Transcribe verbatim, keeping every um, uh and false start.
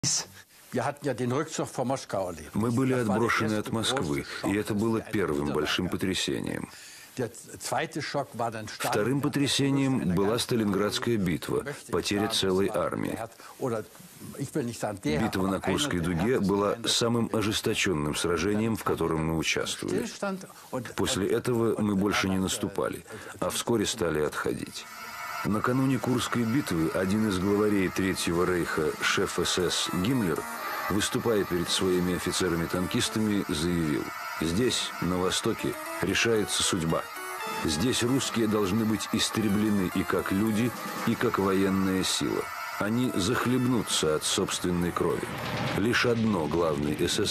Мы были отброшены от Москвы, и это было первым большим потрясением. Вторым потрясением была Сталинградская битва, потеря целой армии. Битва на Курской дуге была самым ожесточенным сражением, в котором мы участвовали. После этого мы больше не наступали, а вскоре стали отходить. Накануне Курской битвы один из главарей Третьего рейха, шеф эс эс Гиммлер, выступая перед своими офицерами-танкистами, заявил: «Здесь, на Востоке, решается судьба. Здесь русские должны быть истреблены и как люди, и как военная сила. Они захлебнутся от собственной крови. Лишь одно главный эс эс